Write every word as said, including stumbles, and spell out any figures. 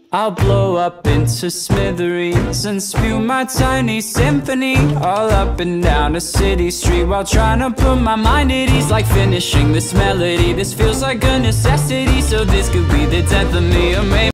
I'll blow up into smithereens and spew my tiny symphony all up and down a city street, while trying to put my mind at ease. Like finishing this melody, this feels like a necessity. So this could be the death of me, or maybe